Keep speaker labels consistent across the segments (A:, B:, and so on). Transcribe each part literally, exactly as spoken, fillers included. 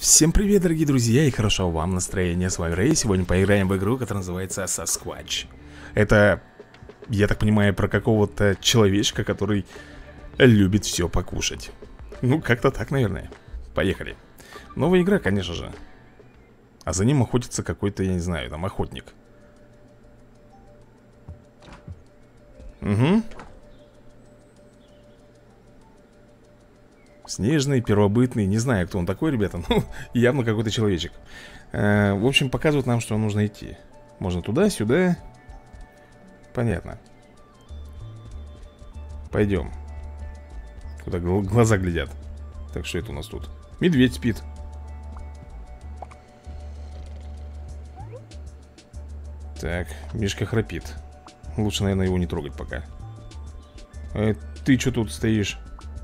A: Всем привет, дорогие друзья, и хорошо вам настроения. С вами Рэй. Сегодня поиграем в игру, которая называется Sasquatch. Это, я так понимаю, про какого-то человечка, который любит все покушать. Ну, как-то так, наверное. Поехали. Новая игра, конечно же. А за ним охотится какой-то, я не знаю, там, охотник. Угу. Снежный, первобытный, не знаю, кто он такой, ребята. Ну, явно какой-то человечек. э, В общем, показывают нам, что нужно идти. Можно туда, сюда. Понятно. Пойдем. Куда гл- глаза глядят. Так, что это у нас тут? Медведь спит. Так, Мишка храпит. Лучше, наверное, его не трогать пока. э, Ты что тут стоишь?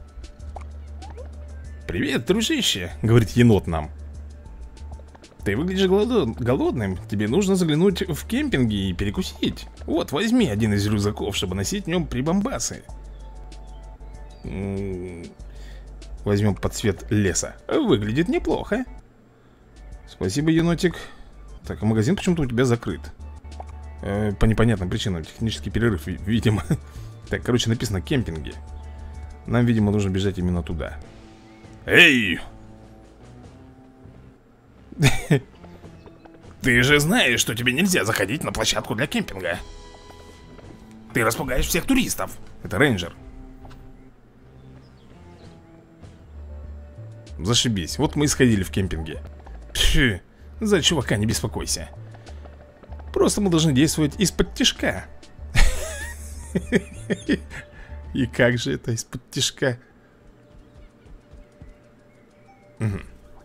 A: «Привет, дружище», — говорит енот нам. «Ты выглядишь голодо- голодным. Тебе нужно заглянуть в кемпинги и перекусить. Вот, возьми один из рюкзаков, чтобы носить в нем прибамбасы». М-м, Возьмем под цвет леса. Выглядит неплохо. Спасибо, енотик. Так, а магазин почему-то у тебя закрыт. э, По непонятным причинам. Технический перерыв, ви- видимо. Так, короче, написано кемпинги. Нам, видимо, нужно бежать именно туда. Эй! Ты же знаешь, что тебе нельзя заходить на площадку для кемпинга. Ты распугаешь всех туристов. Это рейнджер. Зашибись. Вот мы и сходили в кемпинге. Пф, за чувака не беспокойся. Просто мы должны действовать из-под тишка. И как же это из-под тишка? Угу.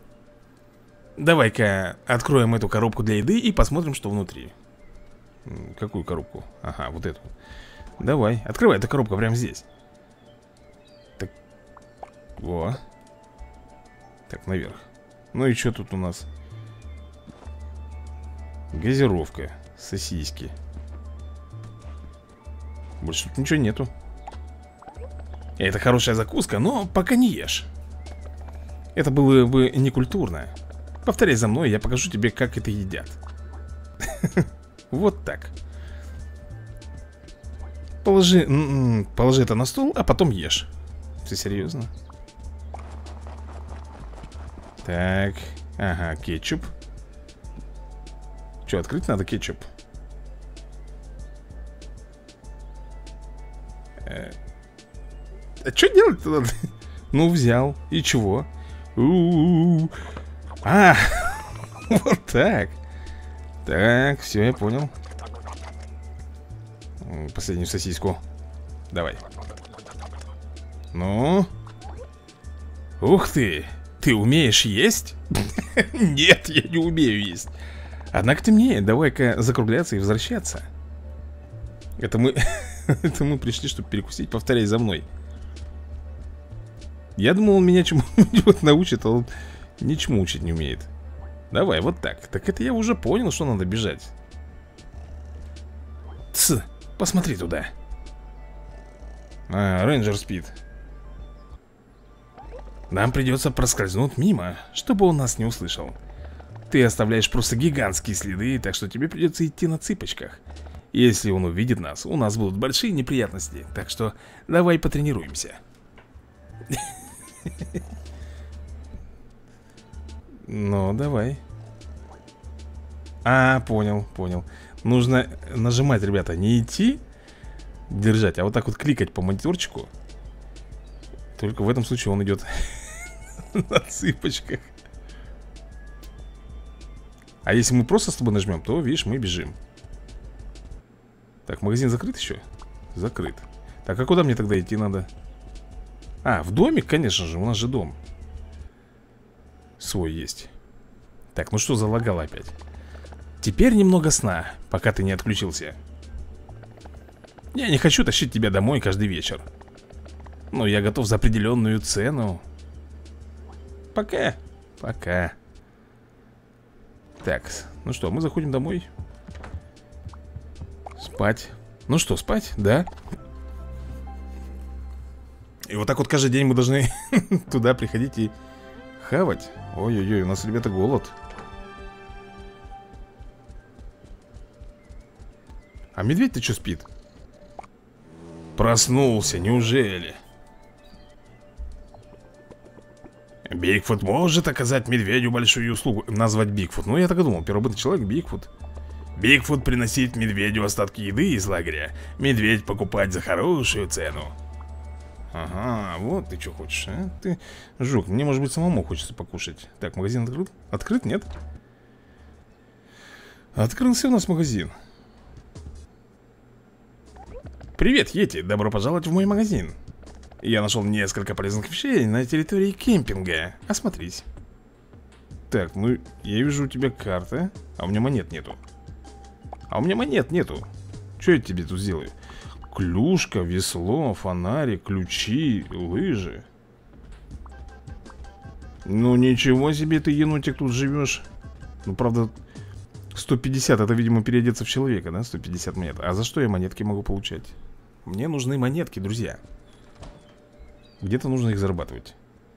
A: Давай-ка откроем эту коробку для еды и посмотрим, что внутри. Какую коробку? Ага, вот эту. Давай, открывай эту коробку прямо здесь. Так. О. Так, наверх. Ну и что тут у нас? Газировка. Сосиски. Больше тут ничего нету. Это хорошая закуска, но пока не ешь. Это было бы некультурно. Повторяй за мной, я покажу тебе, как это едят. Вот так. Положи, положи это на стол, а потом ешь. Ты серьезно? Так, ага, кетчуп. Что, открыть надо кетчуп? А что делать-то надо? Ну, взял, и чего? У-у-у. А, вот так. Так, все, я понял. Последнюю сосиску. Давай. Ну. Ух ты. Ты умеешь есть? Нет, я не умею есть. Однако темнеет, давай-ка закругляться и возвращаться. Это мы Это мы пришли, чтобы перекусить. Повторяй за мной. Я думал, он меня чему-нибудь научит, а он ничему учить не умеет. Давай, вот так. Так это я уже понял, что надо бежать. Тс, посмотри туда. А, рейнджер спит. Нам придется проскользнуть мимо, чтобы он нас не услышал. Ты оставляешь просто гигантские следы, так что тебе придется идти на цыпочках. Если он увидит нас, у нас будут большие неприятности. Так что давай потренируемся. Ну, давай. А, понял, понял. Нужно нажимать, ребята, не идти, держать, а вот так вот кликать по мониторчику. Только в этом случае он идет на цыпочках. А если мы просто с тобой нажмем, то, видишь, мы бежим. Так, магазин закрыт еще? Закрыт. Так, а куда мне тогда идти надо? А, в домик, конечно же, у нас же дом свой есть. Так, ну что залагало опять? Теперь немного сна, пока ты не отключился. Я не хочу тащить тебя домой каждый вечер. Но я готов за определенную цену. Пока. Пока. Так, ну что, мы заходим домой. Спать. Ну что, спать, да? И вот так вот каждый день мы должны туда приходить и Хавать? Ой-ой-ой, у нас, ребята, голод. А медведь-то что спит? Проснулся, неужели? Бигфут может оказать медведю большую услугу. Назвать Бигфут. Ну, я так и думал, первобытный человек Бигфут. Бигфут приносит медведю остатки еды из лагеря. Медведь покупать за хорошую цену. Ага, вот ты что хочешь, а? Ты, жук, мне, может быть, самому хочется покушать. Так, магазин открыт? Открыт, нет? Открылся у нас магазин. Привет, Йети, добро пожаловать в мой магазин. Я нашел несколько полезных вещей на территории кемпинга. Осмотрись. Так, ну, я вижу у тебя карта. А у меня монет нету. А у меня монет нету. Что я тебе тут сделаю? Клюшка, весло, фонарик, ключи, лыжи. Ну, ничего себе ты, енотик, тут живешь. Ну, правда, сто пятьдесят, это, видимо, переодеться в человека, да? сто пятьдесят монет. А за что я монетки могу получать? Мне нужны монетки, друзья. Где-то нужно их зарабатывать.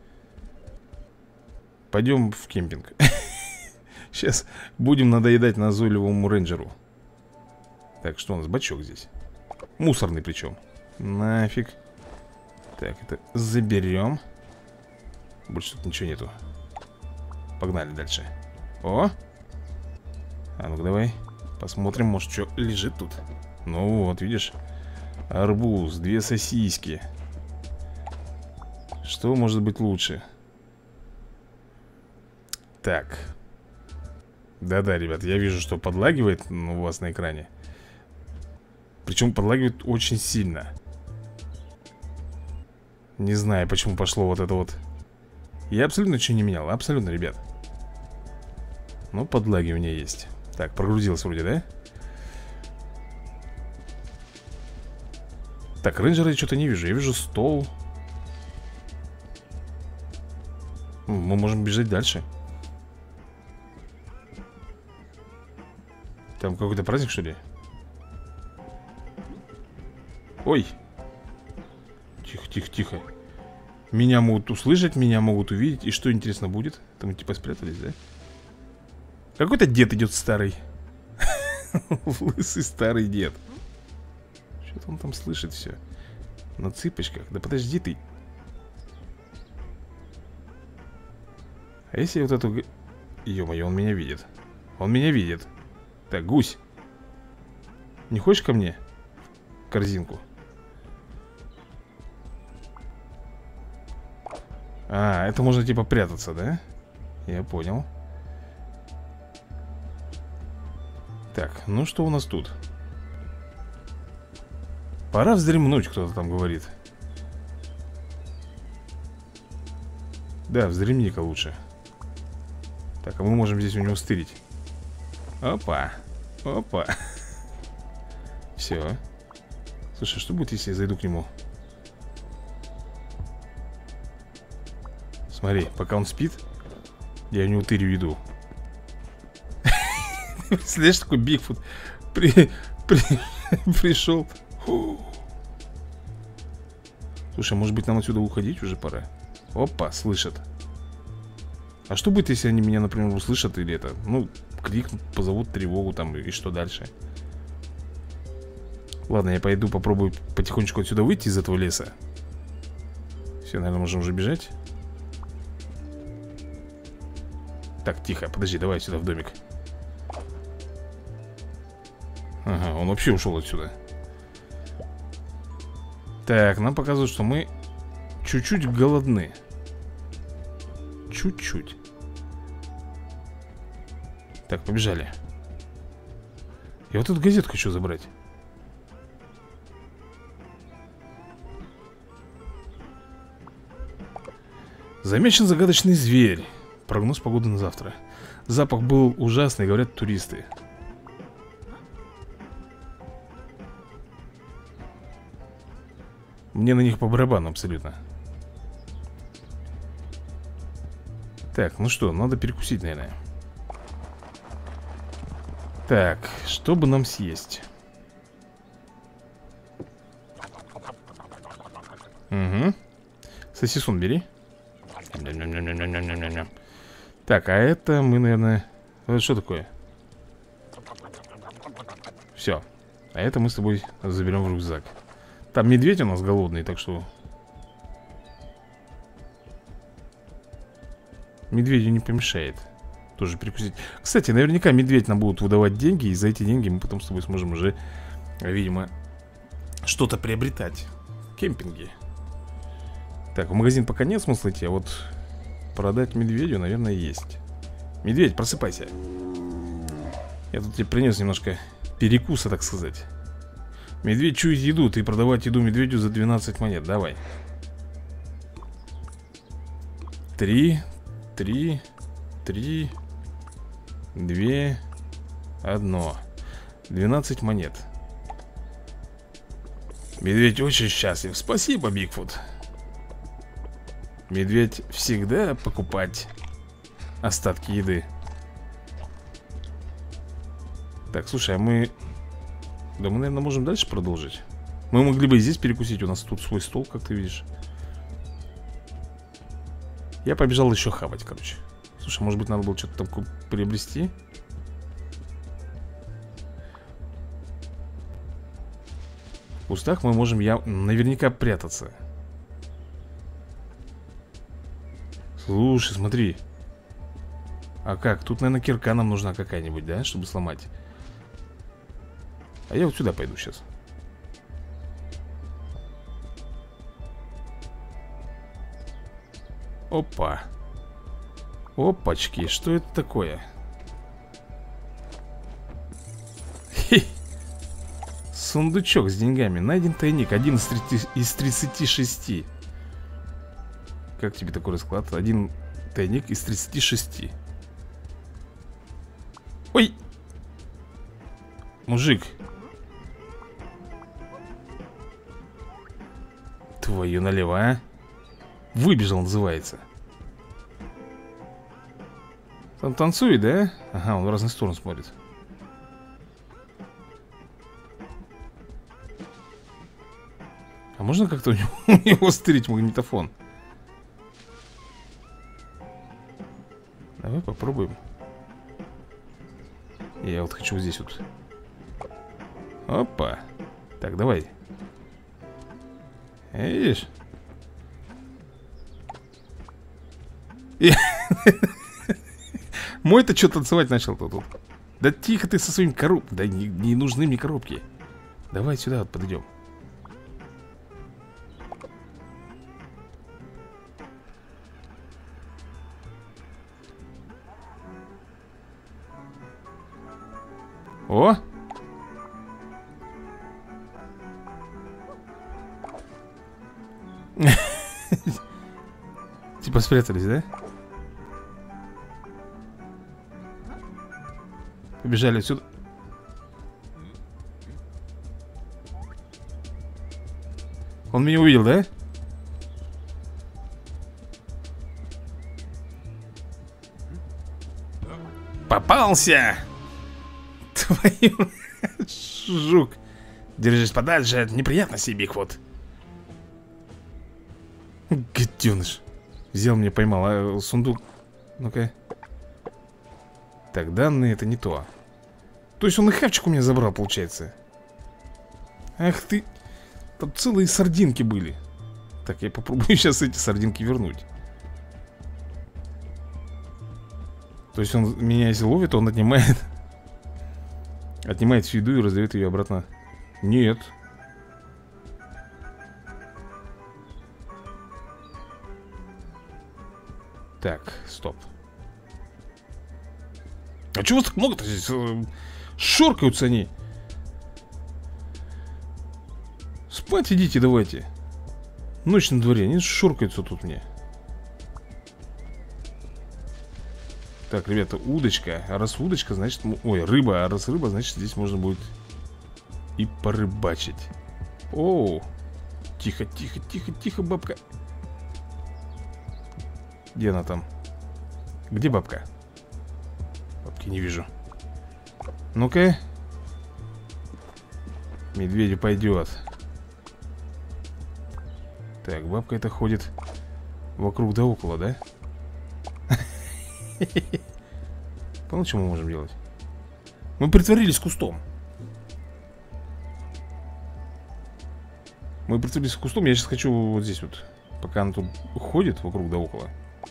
A: Пойдем в кемпинг. Сейчас будем надоедать назойливому рейнджеру. Так, что у нас? Бачок здесь. Мусорный причем. Нафиг. Так, это заберем. Больше тут ничего нету. Погнали дальше. О! А ну-ка давай посмотрим, может, что лежит тут. Ну вот, видишь. Арбуз, две сосиски. Что может быть лучше? Так. Да-да, ребят, я вижу, что подлагивает у вас на экране. Причем подлагивает очень сильно. Не знаю, почему пошло вот это вот. Я абсолютно ничего не менял, абсолютно, ребят. Но подлагивание есть. Так, прогрузилось вроде, да? Так, рейнджера я что-то не вижу. Я вижу стол. Мы можем бежать дальше. Там какой-то праздник, что ли? Ой. Тихо, тихо, тихо. Меня могут услышать, меня могут увидеть. И что, интересно, будет? Там типа спрятались, да? Какой-то дед идет старый. Лысый старый дед. Что-то он там слышит все. На цыпочках. Да подожди ты. А если вот эту... Ё-моё, он меня видит. Он меня видит. Так, гусь. Не хочешь ко мне? В корзинку. А, это можно типа прятаться, да? Я понял. Так, ну что у нас тут? Пора вздремнуть, кто-то там говорит. Да, вздремни-ка лучше. Так, а мы можем здесь у него стырить. Опа. Опа. Все. Слушай, что будет, если я зайду к нему? Смотри, пока он спит, я у него тырю еду. Представляешь, такой Бигфут при, при, пришел. Слушай, может быть, нам отсюда уходить уже пора? Опа, слышат. А что будет, если они меня, например, услышат или это? Ну, крикнут, позовут тревогу там, и что дальше? Ладно, я пойду попробую потихонечку отсюда выйти из этого леса. Все, наверное, можем уже бежать. Так, тихо, подожди, давай сюда в домик. Ага, он вообще ушел отсюда. Так, нам показывают, что мы чуть-чуть голодны. Чуть-чуть. Так, побежали. Я вот эту газетку хочу забрать. Замечен загадочный зверь. Прогноз погоды на завтра. Запах был ужасный, говорят туристы. Мне на них по барабану абсолютно. Так, ну что, надо перекусить, наверное. Так, что бы нам съесть? Угу. Сосисон бери. Так, а это мы, наверное... Это что такое? Все. А это мы с тобой заберем в рюкзак. Там медведь у нас голодный, так что... Медведю не помешает тоже перекусить. Кстати, наверняка медведь нам будут выдавать деньги, и за эти деньги мы потом с тобой сможем уже, видимо, что-то приобретать в кемпинге. Так, в магазин пока нет смысла идти, а вот продать медведю, наверное, есть. Медведь, просыпайся. Я тут тебе принес немножко перекуса, так сказать. Медведь чует еду, ты продавать еду медведю за двенадцать монет, давай. Три, три, три, две, одно. Двенадцать монет. Медведь очень счастлив. Спасибо, Бигфут. Медведь всегда покупать остатки еды. Так, слушай, а мы... Да мы, наверное, можем дальше продолжить. Мы могли бы и здесь перекусить. У нас тут свой стол, как ты видишь. Я побежал еще хавать, короче. Слушай, может быть, надо было что-то там приобрести? В кустах мы можем я... наверняка прятаться. Слушай, смотри. А как? Тут, наверное, кирка нам нужна какая-нибудь, да? Чтобы сломать. А я вот сюда пойду сейчас. Опа. Опачки, что это такое? Хе. Сундучок с деньгами. Найден тайник. Один из тридцати шести. Как тебе такой расклад? Один тайник из тридцати шести. Ой! Мужик. Твою налево, а? Выбежал, называется. Там танцует, да? Ага, он в разные стороны смотрит. А можно как-то у него, у него стырить магнитофон? Давай попробуем. Я вот хочу вот здесь вот. Опа. Так, давай. Видишь? Мой-то что танцевать начал-то тут. Да тихо ты со своим коробкой. Да не, не нужны мне коробки. Давай сюда вот подойдем. О! Типа спрятались, да? Побежали отсюда. Он меня увидел, да? Попался! Твою... Жук. Держись подальше от неприятностей, Бигфут. Гаденыш. Взял меня, поймал, а сундук. Ну-ка. Так, данные это не то. То есть он и хавчик у меня забрал, получается. Ах ты. Там целые сардинки были. Так, я попробую сейчас эти сардинки вернуть. То есть он меня если ловит, он отнимает. Отнимает всю еду и раздает ее обратно. Нет. Так, стоп. А чего вас так много-то здесь? Шоркаются они. Спать идите, давайте. Ночь на дворе, они шоркаются тут мне. Так, ребята, удочка. А раз удочка, значит... Ой, рыба. А раз рыба, значит, здесь можно будет и порыбачить. Оу. Тихо, тихо, тихо, тихо, бабка. Где она там? Где бабка? Бабки не вижу. Ну-ка. Медведю пойдет. Так, бабка это ходит вокруг да около, да? Понял, что мы можем делать? Мы притворились кустом. Мы притворились кустом. Я сейчас хочу вот здесь вот, пока она тут ходит вокруг да около.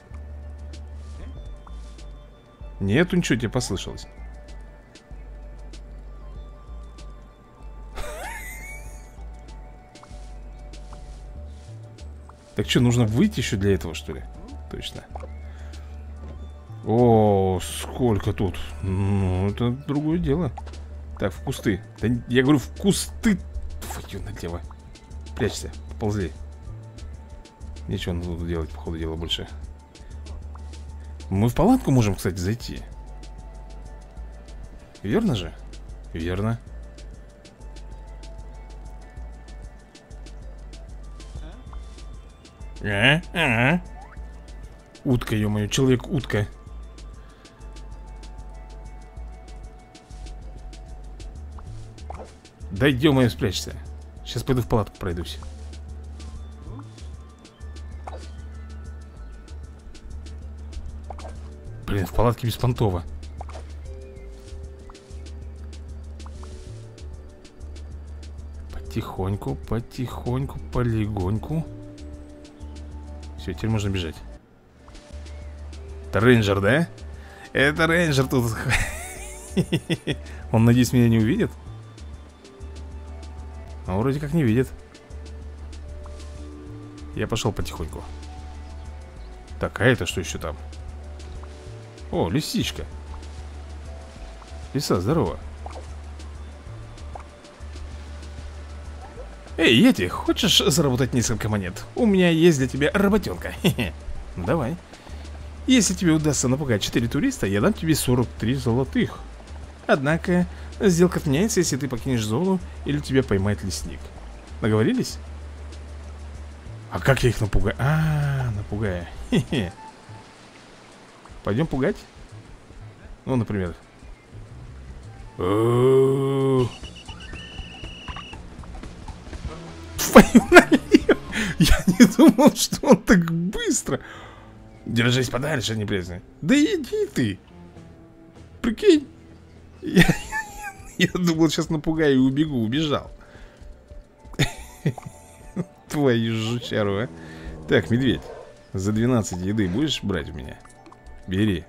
A: Нету ничего, тебе послышалось. Так что, нужно выйти еще для этого, что ли? Точно. О, сколько тут. Ну, это другое дело. Так, в кусты. Да, я говорю, в кусты. Твою налево. Прячься, поползли. Ничего не буду делать, по ходу дела, больше. Мы в палатку можем, кстати, зайти. Верно же? Верно. А, а. Утка, ё-моё, человек-утка. Да ё-моё, спрячься. Сейчас пойду в палатку пройдусь. Блин, в палатке беспонтово. Потихоньку, потихоньку, полегоньку. Все, теперь можно бежать. Это рейнджер, да? Это рейнджер тут. Он, надеюсь, меня не увидит? А вроде как не видит. Я пошел потихоньку. Так, а это что еще там? О, лисичка. Лиса, здорово. Эй, Йети, хочешь заработать несколько монет? У меня есть для тебя работенка. Ну давай. Если тебе удастся напугать четыре туриста, я дам тебе сорок три золотых. Однако, сделка отменяется, если ты покинешь зону или тебя поймает лесник. Договорились? А как я их напугаю? А, напугаю. Хе-хе. Пойдем пугать? Ну, например. Твою налево! Я не думал, что он так быстро. Держись подальше, неприятно. Да иди ты. Прикинь. Я, я думал, сейчас напугаю и убегу. Убежал. Твою жучару, а. Так, медведь, за двенадцать еды будешь брать у меня? Бери.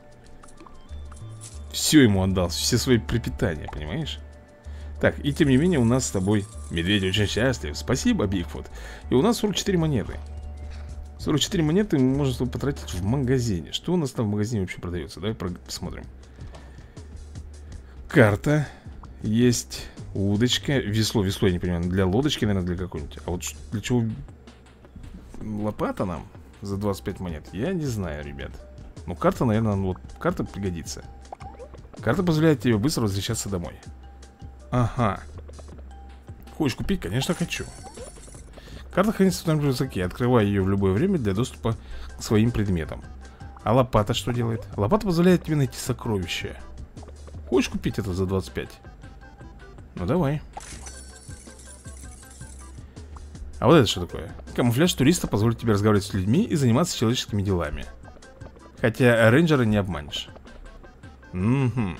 A: Все ему отдал, все свои пропитания, понимаешь? Так, и тем не менее у нас с тобой медведь очень счастлив. Спасибо, Бигфут. И у нас сорок четыре монеты. сорок четыре монеты мы можем потратить в магазине. Что у нас там в магазине вообще продается? Давай посмотрим. Карта. Есть удочка. Весло, весло, я не понимаю. Для лодочки, наверное, для какой-нибудь. А вот для чего лопата нам за двадцать пять монет? Я не знаю, ребят. Ну, карта, наверное, вот карта пригодится. Карта позволяет тебе быстро возвращаться домой. Ага. Хочешь купить? Конечно, хочу. Карта хранится в том рюкзаке. Открывай ее в любое время для доступа к своим предметам. А лопата что делает? Лопата позволяет тебе найти сокровища. Хочешь купить это за двадцать пять? Ну давай. А вот это что такое? Камуфляж туриста позволит тебе разговаривать с людьми и заниматься человеческими делами. Хотя рейнджера не обманешь. Угу.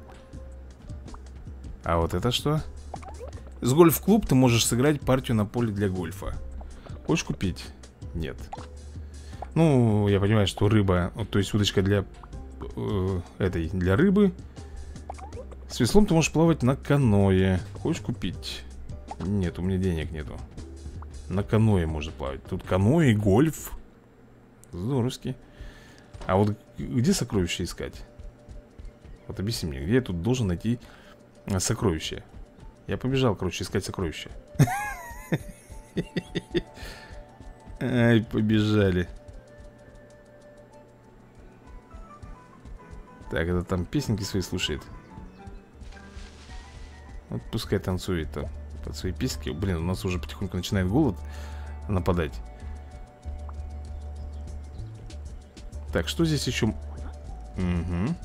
A: А вот это что? С гольф-клуб ты можешь сыграть партию на поле для гольфа. Хочешь купить? Нет. Ну, я понимаю, что рыба, то есть удочка для э, этой, для рыбы. С веслом ты можешь плавать на каное. Хочешь купить? Нет, у меня денег нету. На каное можно плавать. Тут каное и гольф. Здоровски. А вот где сокровища искать? Вот объясни мне, где я тут должен найти сокровища? Я побежал, короче, искать сокровища. Ай, побежали. Так, это там песенки свои слушает. Вот пускай танцует там под свои песенки. Блин, у нас уже потихоньку начинает голод нападать. Так, что здесь еще? Угу.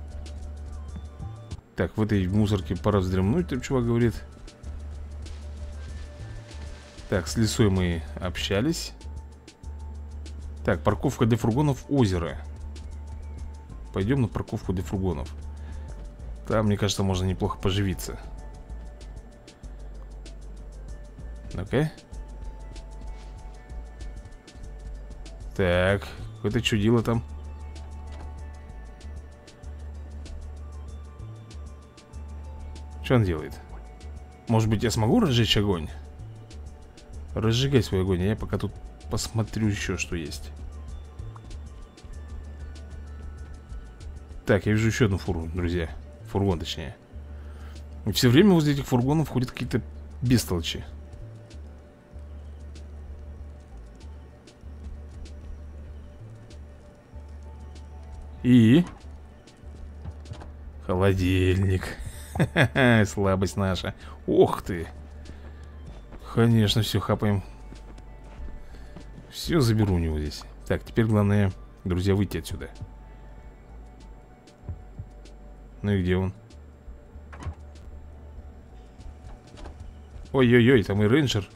A: Так, в этой мусорке пора вздремнуть, там чувак говорит. Так, с лесой мы общались. Так, парковка для фургонов озера. Пойдем на парковку для фургонов. Там, мне кажется, можно неплохо поживиться. Ну-ка. Так, какое-то чудило там. Что он делает? Может быть, я смогу разжечь огонь? Разжигай свой огонь, а я пока тут посмотрю еще, что есть. Так, я вижу еще одну фуру, друзья. Фургон, точнее. И все время возле этих фургонов ходят какие-то бестолочи. И... холодильник. Слабость наша. Ох ты. Конечно, все хапаем. Все заберу у него здесь. Так, теперь главное, друзья, выйти отсюда. Ну и где он? Ой-ой-ой, там и рейнджер.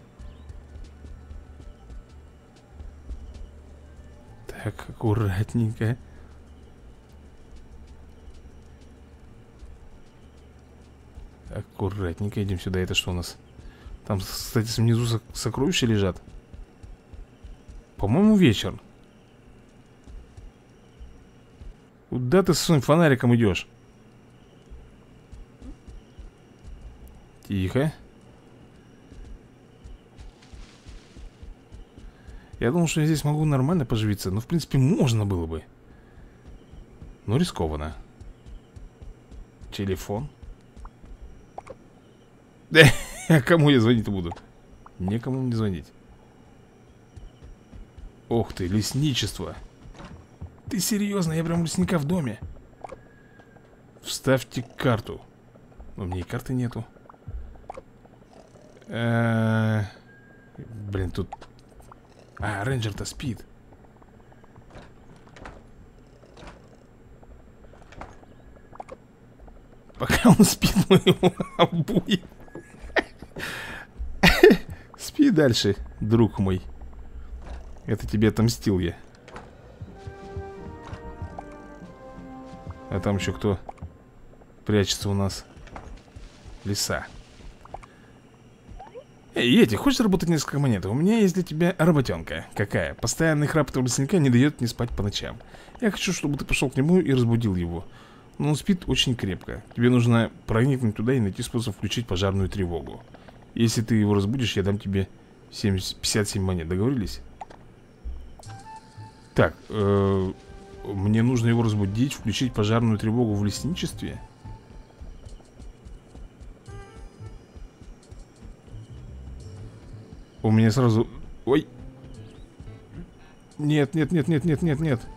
A: Так, аккуратненько. Аккуратненько идем сюда. Это что у нас? Там, кстати, внизу сокровища лежат. По-моему, вечер. Куда ты со своим фонариком идешь? Тихо. Я думал, что я здесь могу нормально поживиться. Но, в принципе, можно было бы. Но рискованно. Телефон. А кому я звонить-то буду? Некому мне звонить. Ох ты, лесничество. Ты серьезно? Я прям лесника в доме. Вставьте карту. У меня и карты нету. А-а-а. Блин, тут... А, рейнджер-то спит. Пока он спит, мы его обуем. Спи дальше, друг мой. Это тебе отомстил я. А там еще кто прячется у нас? Лиса. Эй, Йети, хочешь заработать несколько монет? У меня есть для тебя работенка. Какая? Постоянный храп этого лесника не дает мне спать по ночам. Я хочу, чтобы ты пошел к нему и разбудил его. Но он спит очень крепко. Тебе нужно проникнуть туда и найти способ включить пожарную тревогу. Если ты его разбудишь, я дам тебе семьдесят, пятьдесят семь монет. Договорились? Так, э, мне нужно его разбудить, включить пожарную тревогу в лесничестве. У меня сразу... Ой! Нет, нет, нет, нет, нет, нет, нет.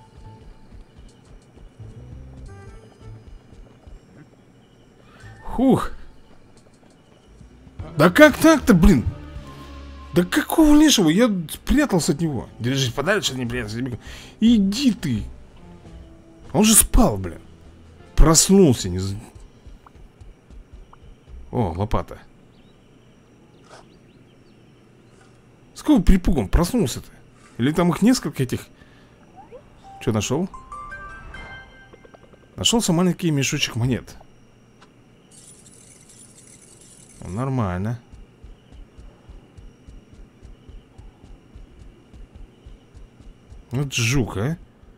A: Хух! Да как так-то, блин? Да какого лешего? Я спрятался от него. Держись подальше, не прятаться. Иди ты. Он же спал, блин. Проснулся. Не... О, лопата. С какого припуга он проснулся-то? Или там их несколько этих? Что нашел? Нашелся маленький мешочек монет. Нормально. Вот жук, а.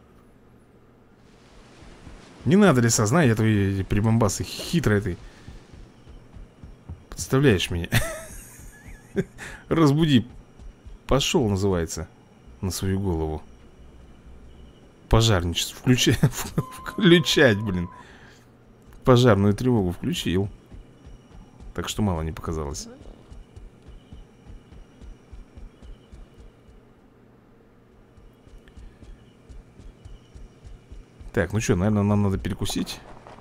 A: Не надо ли сознать, я твои прибамбасы хитрый ты. Подставляешь меня. Разбуди. Пошел, называется. На свою голову. Пожарничество. Включай. Включать, блин. Пожарную тревогу включил. Так что мало не показалось. Так, ну что, наверное, нам надо перекусить.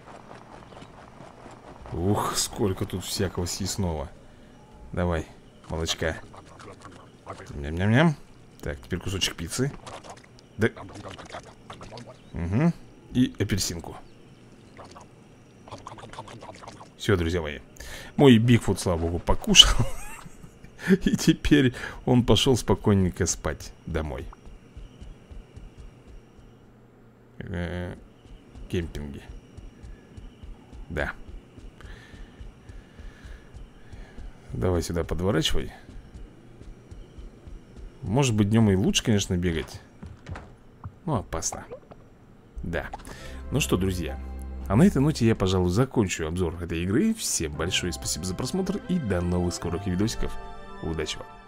A: Ух, сколько тут всякого съестного. Давай, молочка. Ням-ням-ням. Так, теперь кусочек пиццы. Да. Угу. И апельсинку. Все, друзья мои. Мой Бигфут, слава богу, покушал. И теперь он пошел спокойненько спать домой. кемпинге. Да. Давай сюда подворачивай. Может быть, днем и лучше, конечно, бегать. Ну, опасно. Да. Ну что, друзья, а на этой ноте я, пожалуй, закончу обзор этой игры. Всем большое спасибо за просмотр и до новых скорых видосиков. Удачи вам.